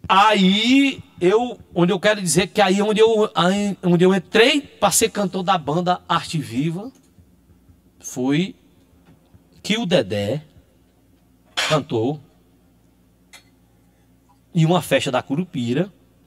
Aí, onde eu quero dizer que aí onde eu entrei para ser cantor da banda Arte Viva, foi que o Dedé cantou em uma festa da Curupira.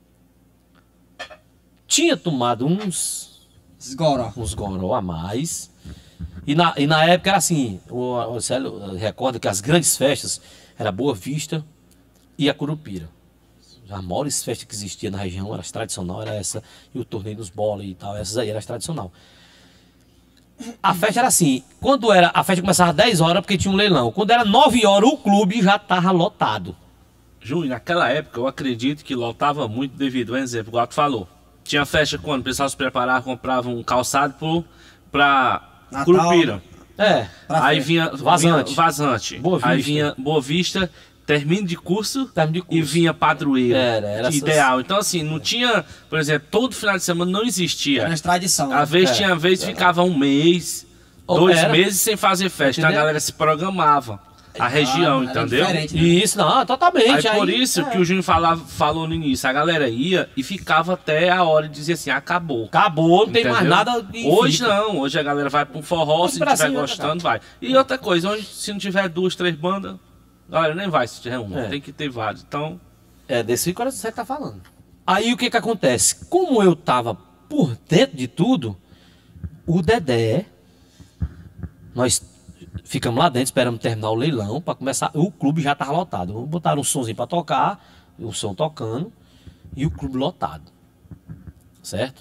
Tinha tomado uns goró a mais. E na época era assim, o Célio recorda que as grandes festas era Boa Vista e a Curupira. As maiores festas que existiam na região, era tradicional, era essa, e o torneio dos bola e tal, essas aí era tradicional. A festa era assim, a festa começava às 10 horas porque tinha um leilão. Quando era 9 horas, o clube já estava lotado. Júnior, naquela época eu acredito que lotava muito devido, um exemplo, igual tu falou. Tinha festa quando o pessoal se preparava, comprava um calçado pra Curupira. Aí vinha Vazante. Aí vinha Boa Vista, término de curso e vinha padroeiro. Era ideal. Então, assim, não tinha, por exemplo, todo final de semana não existia. Era tradição. Às vezes tinha vez ficava um mês, 2 meses sem fazer festa. Então a galera se programava. A região, entendeu? Né? Isso, não, totalmente. Aí por isso que o Júnior falou no início, a galera ia e ficava até a hora de dizer assim, acabou. Acabou, não tem mais nada. Hoje não, hoje a galera vai pra um forró, se estiver gostando, vai. E outra coisa, hoje se não tiver 2, 3 bandas, a galera nem vai se tiver uma, tem que ter vários, então... Desse que você tá falando. Aí o que que acontece? Como eu tava por dentro de tudo, o Dedé, nós... Ficamos lá dentro, esperamos terminar o leilão para começar. O clube já estava lotado. Botaram um somzinho para tocar, o som tocando, e o clube lotado. Certo?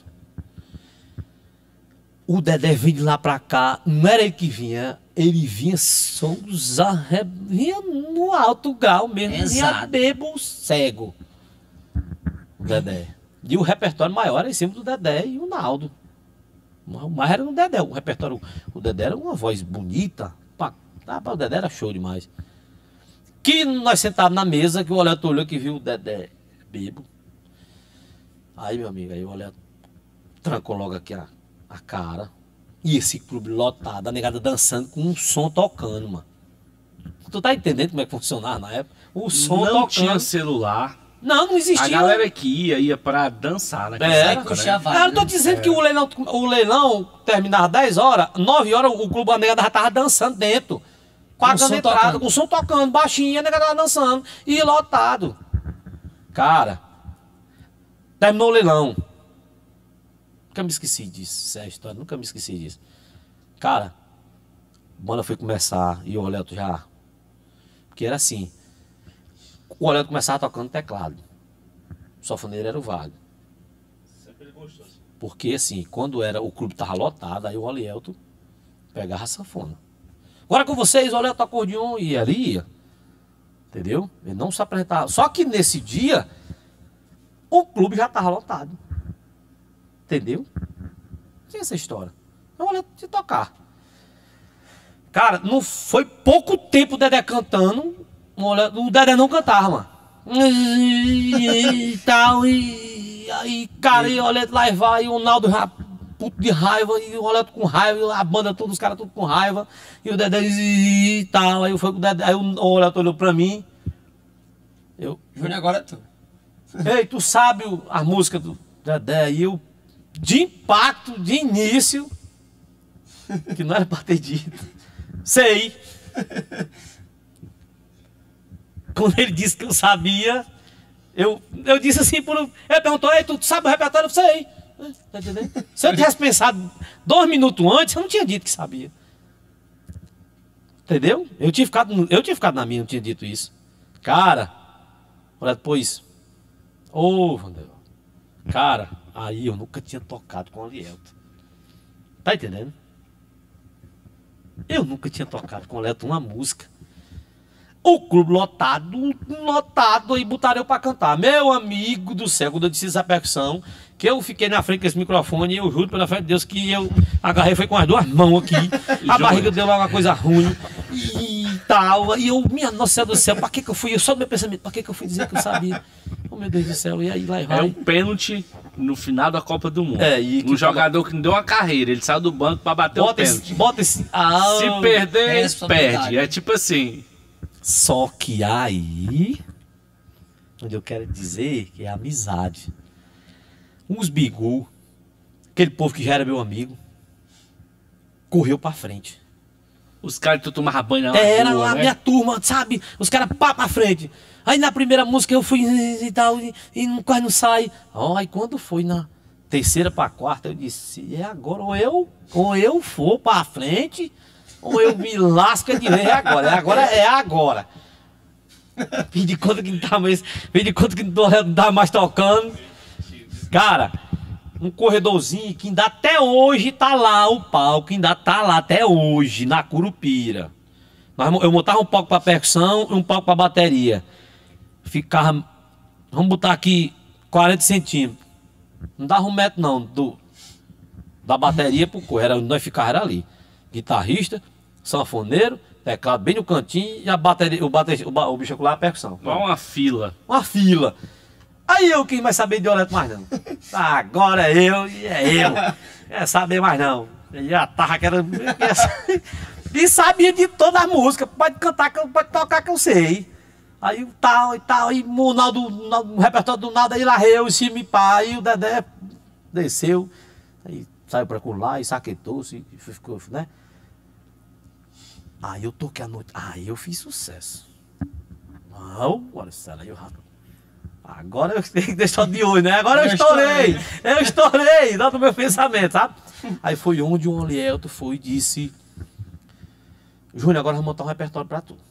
O Dedé vinha de lá para cá, não era ele que vinha, ele vinha vinha no alto grau mesmo, vinha bebo cego. O Dedé. E o repertório maior era em cima do Dedé e o Naldo. Mas era no Dedé, o repertório. O Dedé era uma voz bonita. O Dedé era show demais. Que nós sentávamos na mesa, que o Oleto olhou que viu o Dedé bebo. Aí, meu amigo, aí o Oleto trancou logo aqui a cara. E esse clube lotado, a negada dançando com um som tocando, mano. Tu tá entendendo como é que funcionava na época? O som não tocando. Tinha celular. Não existia. A galera que ia pra dançar naquela época, né? Eu tô dizendo que o leilão terminava 10 horas, 9 horas o clube, a negada já tava dançando dentro. Pagando entrada, com o som tocando, baixinho, a negada tava dançando. E lotado. Cara, terminou o leilão. Nunca me esqueci disso, essa é a história, nunca me esqueci disso. Cara, a banda foi começar e o Oleto já... Porque era assim... O Oleto começava tocando teclado. O sanfoneiro era o Wagner. Sempre gostou. Porque assim, quando o clube tava lotado, aí o Oleto pegava a sanfona. Agora com vocês, o Oleto acordeon e ele ia. Entendeu? Ele não se apresentava. Só que nesse dia, o clube já tava lotado. Entendeu? Tinha essa história. O Oleto de tocar. Cara, não foi pouco tempo o Dedé cantando. O Dedé não cantava, mano. E tal, e aí, cara, e o Oleto lá vai, e o Naldo já puto de raiva, e o Oleto com raiva, e a banda toda, os caras tudo com raiva, e o Dedé e tal, aí foi o Dedé, aí o Oleto olhou pra mim. Júnior, agora é tu. Ei, tu sabe a música do Dedé? E eu, de impacto, de início, que não era pra ter dito, sei. Quando ele disse que eu sabia, eu disse assim, ele perguntou, ei, tu sabe o repertório? Eu sei. Tá entendendo? Se eu tivesse pensado 2 minutos antes, eu não tinha dito que sabia. Entendeu? Eu tinha ficado na minha, não tinha dito isso. Cara, olha depois. Vandel. Cara, aí eu nunca tinha tocado com o Alielto. Tá entendendo? Eu nunca tinha tocado com o Alielto uma música. O clube lotado, e botaram eu pra cantar. Meu amigo do céu, quando eu disse essa percussão, que eu fiquei na frente com esse microfone, e eu juro pela fé de Deus que eu agarrei, foi com as 2 mãos aqui, a barriga deu lá uma coisa ruim, e tal, e eu, minha nossa do céu, pra que eu fui, só do meu pensamento, pra que eu fui dizer que eu sabia? Oh meu Deus do céu, e aí lá vai. É um pênalti no final da Copa do Mundo. Um jogador que não deu uma carreira, ele saiu do banco pra bater o pênalti. Se perder, perde, é tipo assim... Só que aí, onde eu quero dizer que é amizade. Uns bigu, aquele povo que já era meu amigo, correu pra frente. Os caras que tu tomava banho na era rua, lá, né? minha turma, sabe? Os caras pá pra frente. Aí na primeira música eu fui e tal, e quase não sai. Aí quando foi na terceira pra quarta, eu disse, é agora, ou eu for pra frente, ou eu me lasco de vez, é agora. Fiz de conta que não tá mais, fiz de conta que não tá mais tocando. Cara, um corredorzinho que ainda até hoje tá lá, o palco ainda tá lá até hoje, na Curupira. Eu montava um palco pra percussão e um palco pra bateria. Ficava, vamos botar aqui 40 centímetros. Não dava 1 metro não, da bateria pro corpo, nós ficávamos ali. Guitarrista, sanfoneiro, teclado bem no cantinho e a bateria, o bicho lá a percussão. Uma fila. Uma fila. Aí eu quis mais saber de Oreto mais não. Agora eu. Quer saber mais não. Já tava querendo. E sabia de toda a música. Pode cantar, pode tocar que eu sei. Aí tal e tal. E no repertório do nada, aí lá eu, em cima e pá. Aí o Dedé desceu. Aí saiu pra lá e saquetou-se. Ficou, né? Aí eu toquei a noite. Aí eu fiz sucesso. Não, olha só, aí eu agora eu tenho que deixar de olho, né? Agora eu estourei, dá no meu pensamento, sabe? Aí foi onde o Olielto foi e disse, Júnior, agora vamos montar um repertório pra tu.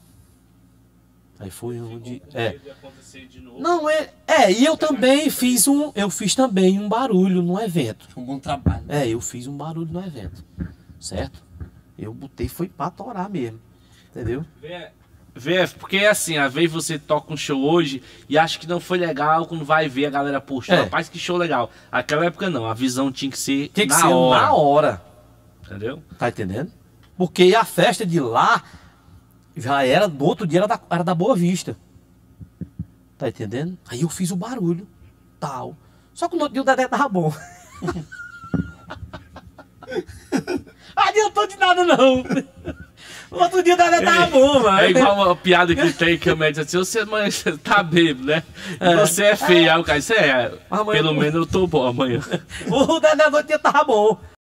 Aí foi onde... Não, e eu também fiz também um barulho no evento. Um bom trabalho. Eu fiz um barulho no evento, certo? Eu botei, foi pra torar mesmo, entendeu? VF, porque assim, às vezes você toca um show hoje e acha que não foi legal, quando vai ver a galera, poxa, rapaz, que show legal. Aquela época não, a visão tinha que ser na hora. Entendeu? Tá entendendo? Porque a festa de lá já era, no outro dia era da Boa Vista. Tá entendendo? Aí eu fiz o barulho, tal. Só que no outro dia o Dedé tava bom. Adiantou de nada não. Outro dia o Dedé tava bom, mano. É igual uma piada que tem que a média diz assim, você tá bêbado, né? Você é feio. Aí o cara, pelo menos eu tô bom amanhã. O Dedé no outro dia tava bom.